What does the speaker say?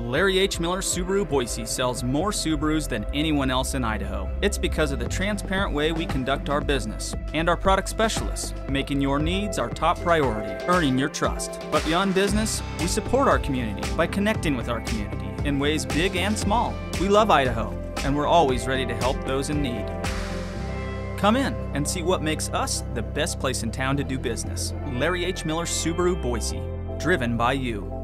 Larry H. Miller Subaru Boise sells more Subarus than anyone else in Idaho. It's because of the transparent way we conduct our business and our product specialists, making your needs our top priority, earning your trust. But beyond business, we support our community by connecting with our community in ways big and small. We love Idaho, and we're always ready to help those in need. Come in and see what makes us the best place in town to do business. Larry H. Miller Subaru Boise, driven by you.